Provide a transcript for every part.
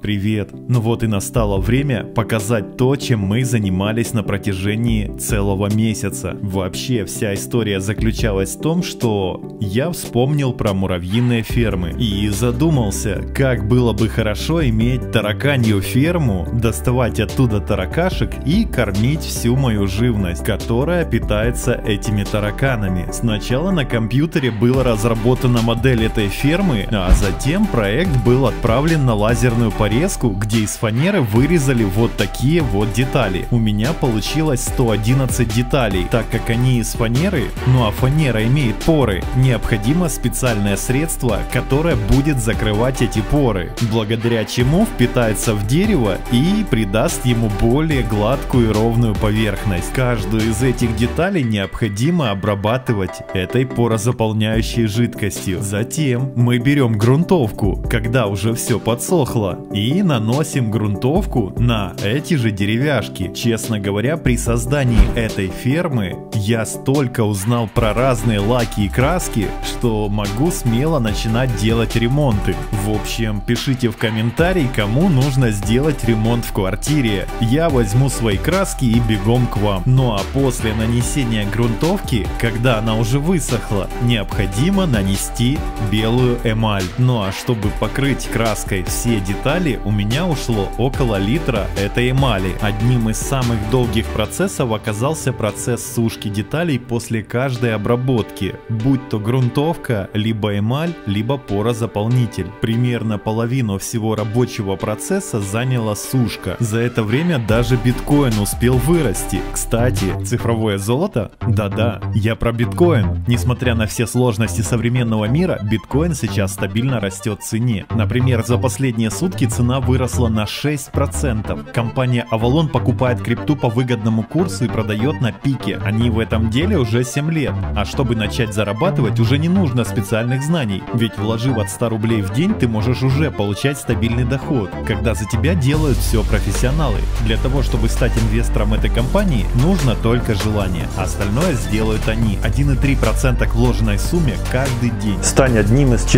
привет! Ну вот и настало время показать то, чем мы занимались на протяжении целого месяца. Вообще вся история заключалась в том, что я вспомнил про муравьиные фермы и задумался, как было бы хорошо иметь тараканью ферму, доставать оттуда таракашек и кормить всю мою живность, которая питается этими тараканами. Сначала на компьютере была разработана модель этой фермы, а затем проект был отправлен на лазерную порезку, где из фанеры вырезали вот такие вот детали. У меня получилось 111 деталей, так как они из фанеры, ну а фанера имеет поры, необходимо специальное средство, которое будет закрывать эти поры, благодаря чему впитается в дерево и придаст ему более гладкую и ровную поверхность. Каждую из этих деталей необходимо обрабатывать этой порозаполняющей жидкостью. Затем мы берем грунтовку, когда уже все подсохло, и наносим грунтовку на эти же деревяшки. Честно говоря, при создании этой фермы я столько узнал про разные лаки и краски, что могу смело начинать делать ремонты. В общем, пишите в комментарии, кому нужно сделать ремонт в квартире. Я возьму свои краски и бегом к вам. Ну а после нанесения грунтовки, когда она уже высохла, необходимо нанести белую эмаль. Ну а чтобы покрыть краской все детали, у меня ушло около литра этой эмали. Одним из самых долгих процессов оказался процесс сушки деталей после каждой обработки, будь то грунтовка, либо эмаль, либо порозаполнитель. Примерно половину всего рабочего процесса заняла сушка. За это время даже биткоин успел вырасти. Кстати, цифровое золото? Да-да, я про биткоин. Несмотря на все сложности современного мира, биткоин сейчас стабильно растет в цене. Например, за последние сутки цена выросла на 6%. Компания Avalon покупает крипту по выгодному курсу и продает на пике. Они в этом деле уже 7 лет. А чтобы начать зарабатывать, уже не нужно специальных знаний. Ведь вложив от 100 рублей в день, ты можешь уже получать стабильный доход, когда за тебя делают все профессионалы. Для того, чтобы стать инвестором этой компании, нужно только желание. Остальное сделают они. 1,3% к вложенной сумме каждый день. Стань одним из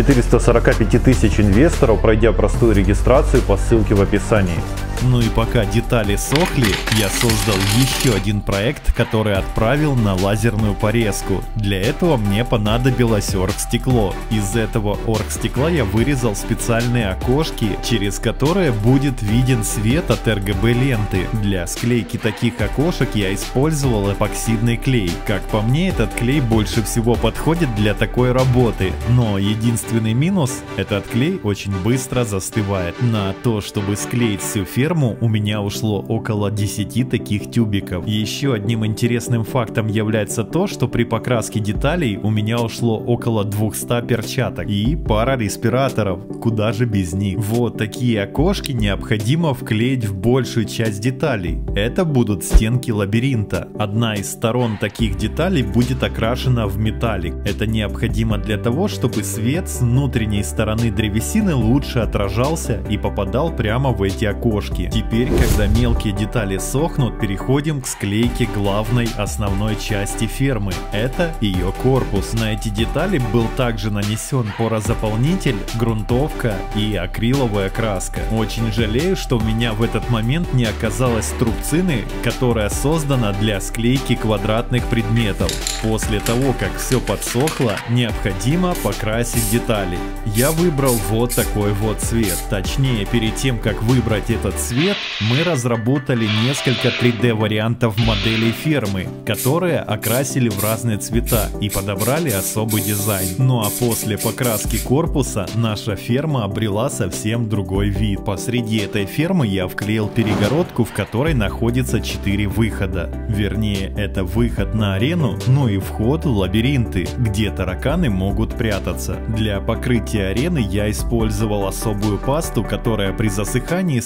445 тысяч инвесторов, пройдя простую регистрацию по ссылке в описании. Ну и пока детали сохли, я создал еще один проект, который отправил на лазерную порезку. Для этого мне понадобилось оргстекло. Из этого оргстекла я вырезал специальные окошки, через которые будет виден свет от RGB ленты. Для склейки таких окошек я использовал эпоксидный клей. Как по мне, этот клей больше всего подходит для такой работы. Но единственный минус – этот клей очень быстро застывает. На то, чтобы склеить всю ферму, у меня ушло около 10 таких тюбиков. Еще одним интересным фактом является то, что при покраске деталей у меня ушло около 200 перчаток и пара респираторов, куда же без них. Вот такие окошки необходимо вклеить в большую часть деталей. Это будут стенки лабиринта. Одна из сторон таких деталей будет окрашена в металлик. Это необходимо для того, чтобы свет с внутренней стороны древесины лучше отражался и попадал прямо в эти окошки. Теперь, когда мелкие детали сохнут, переходим к склейке главной основной части фермы. Это ее корпус. На эти детали был также нанесен порозаполнитель, грунтовка и акриловая краска. Очень жалею, что у меня в этот момент не оказалось струбцины, которая создана для склейки квадратных предметов. После того, как все подсохло, необходимо покрасить детали. Я выбрал вот такой вот цвет. Точнее, перед тем, как выбрать этот цвет, мы разработали несколько 3D вариантов моделей фермы, которые окрасили в разные цвета и подобрали особый дизайн. Ну а после покраски корпуса наша ферма обрела совсем другой вид. Посреди этой фермы я вклеил перегородку, в которой находится 4 выхода. Вернее, это выход на арену, ну и вход в лабиринты, где тараканы могут прятаться. Для покрытия арены я использовал особую пасту, которая при засыхании создает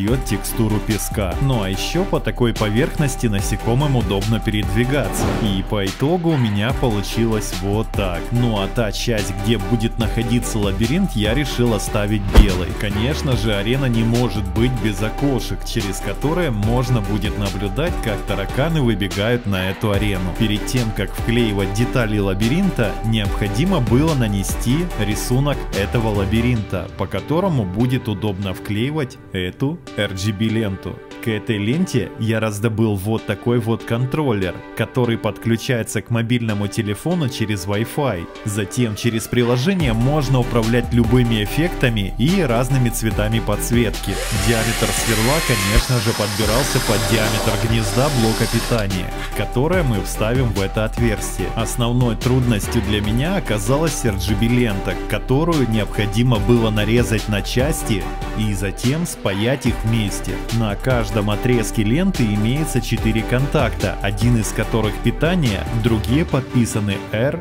создает текстуру песка. Ну а еще по такой поверхности насекомым удобно передвигаться. И по итогу у меня получилось вот так. Ну а та часть, где будет находиться лабиринт, я решил оставить белой. Конечно же, арена не может быть без окошек, через которые можно будет наблюдать, как тараканы выбегают на эту арену. Перед тем, как вклеивать детали лабиринта, необходимо было нанести рисунок этого лабиринта, по которому будет удобно вклеивать эту RGB ленту. К этой ленте я раздобыл вот такой вот контроллер, который подключается к мобильному телефону через Wi-Fi. Затем через приложение можно управлять любыми эффектами и разными цветами подсветки. Диаметр сверла, конечно же, подбирался под диаметр гнезда блока питания, которое мы вставим в это отверстие. Основной трудностью для меня оказалась RGB-лента, которую необходимо было нарезать на части и затем спаять их вместе. На каждом отрезке ленты имеется 4 контакта, один из которых питание, другие подписаны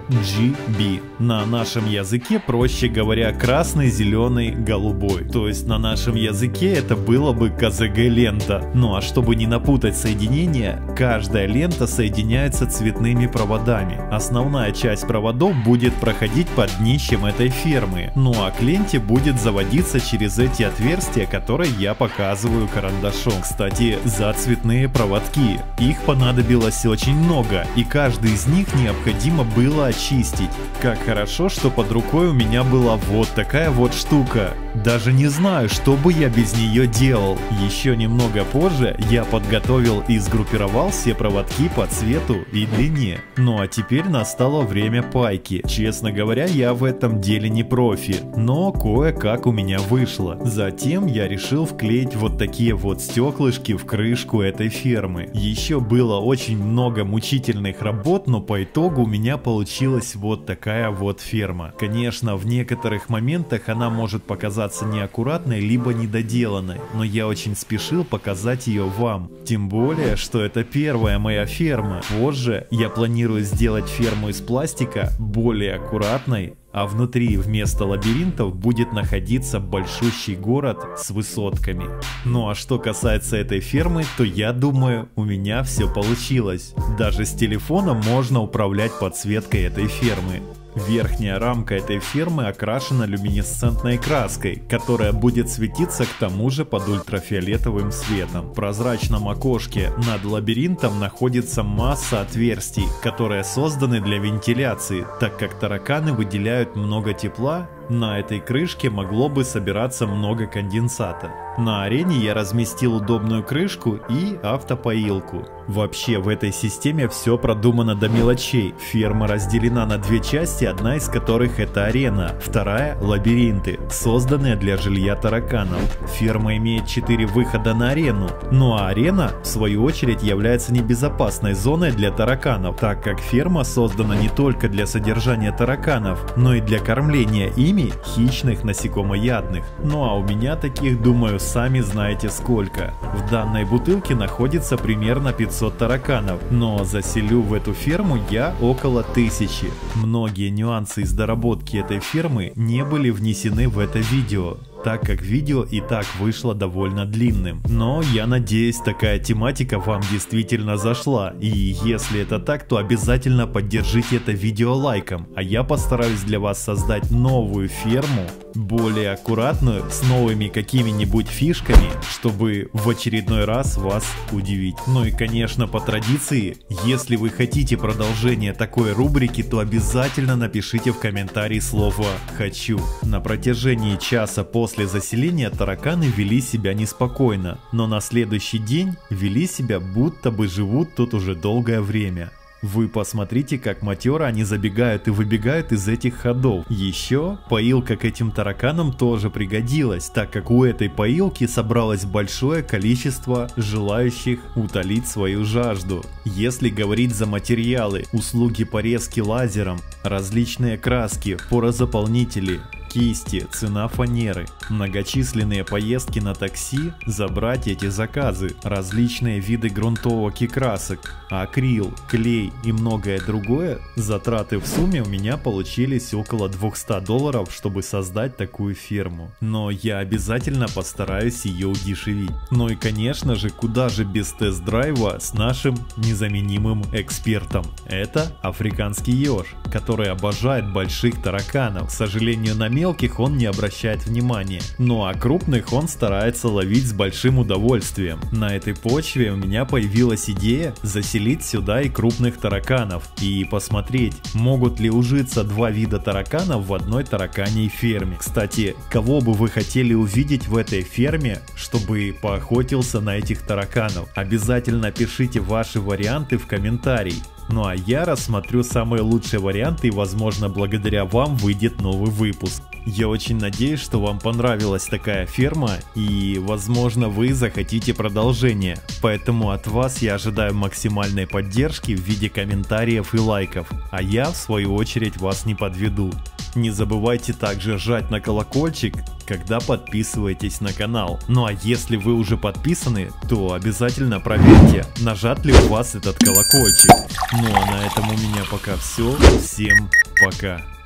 RGB. На нашем языке, проще говоря, красный, зеленый, голубой. То есть на нашем языке это было бы КЗГ-лента. Ну а чтобы не напутать соединения, каждая лента соединяется цветными проводами. Основная часть проводов будет проходить под днищем этой фермы. Ну а к ленте будет заводиться через эти отверстия, которые я показываю карандашом. Кстати, за цветные проводки. Их понадобилось очень много, и каждый из них необходимо было очистить. Как хорошо, что под рукой у меня была вот такая вот штука. Даже не знаю, что бы я без нее делал. Еще немного позже я подготовил и сгруппировал все проводки по цвету и длине. Ну а теперь настало время пайки. Честно говоря, я в этом деле не профи, но кое-как у меня вышло. Затем я решил вклеить вот такие вот стеклышки в крышку этой фермы. Еще было очень много мучительных работ, но по итогу у меня получилась вот такая вот ферма. Конечно, в некоторых моментах она может показаться неаккуратной либо недоделанной, но я очень спешил показать ее вам. Тем более, что это первая моя ферма. Позже я планирую сделать ферму из пластика более аккуратной, а внутри вместо лабиринтов будет находиться большущий город с высотками. Ну а что касается этой фермы, то я думаю, у меня все получилось. Даже с телефона можно управлять подсветкой этой фермы. Верхняя рамка этой фермы окрашена люминесцентной краской, которая будет светиться к тому же под ультрафиолетовым светом. В прозрачном окошке над лабиринтом находится масса отверстий, которые созданы для вентиляции, так как тараканы выделяют много тепла. На этой крышке могло бы собираться много конденсата. На арене я разместил удобную крышку и автопоилку. Вообще в этой системе все продумано до мелочей. Ферма разделена на две части, одна из которых это арена, вторая — лабиринты, созданные для жилья тараканов. Ферма имеет 4 выхода на арену, ну а арена в свою очередь является небезопасной зоной для тараканов, так как ферма создана не только для содержания тараканов, но и для кормления ими хищных насекомоядных. Ну а у меня таких, думаю, сами знаете сколько. В данной бутылке находится примерно 500 тараканов, но заселю в эту ферму я около 1000. Многие нюансы из доработки этой фермы не были внесены в это видео, так как видео и так вышло довольно длинным. Но я надеюсь, такая тематика вам действительно зашла, и если это так, то обязательно поддержите это видео лайком, а я постараюсь для вас создать новую ферму, более аккуратную, с новыми какими-нибудь фишками, чтобы в очередной раз вас удивить. Ну и конечно, по традиции, если вы хотите продолжение такой рубрики, то обязательно напишите в комментарии слово «хочу». На протяжении часа после заселения тараканы вели себя неспокойно, но на следующий день вели себя, будто бы живут тут уже долгое время. Вы посмотрите, как матеро они забегают и выбегают из этих ходов. Еще поилка к этим тараканам тоже пригодилась, так как у этой поилки собралось большое количество желающих утолить свою жажду. Если говорить за материалы, услуги порезки лазером, различные краски, порозаполнители, кисти, цена фанеры, многочисленные поездки на такси, забрать эти заказы, различные виды грунтовок и красок, акрил, клей и многое другое, затраты в сумме у меня получились около $200, чтобы создать такую ферму. Но я обязательно постараюсь ее удешевить. Ну и конечно же, куда же без тест-драйва с нашим незаменимым экспертом. Это африканский еж, который обожает больших тараканов. К сожалению, на мелких он не обращает внимания. Ну а крупных он старается ловить с большим удовольствием. На этой почве у меня появилась идея заселить сюда и крупных тараканов и посмотреть, могут ли ужиться два вида тараканов в одной тараканьей ферме. Кстати, кого бы вы хотели увидеть в этой ферме, чтобы поохотился на этих тараканов? Обязательно пишите ваши варианты в комментарии. Ну а я рассмотрю самые лучшие варианты и, возможно, благодаря вам выйдет новый выпуск. Я очень надеюсь, что вам понравилась такая ферма и, возможно, вы захотите продолжение. Поэтому от вас я ожидаю максимальной поддержки в виде комментариев и лайков. А я, в свою очередь, вас не подведу. Не забывайте также жать на колокольчик, когда подписываетесь на канал. Ну а если вы уже подписаны, то обязательно проверьте, нажат ли у вас этот колокольчик. Ну а на этом у меня пока все. Всем пока.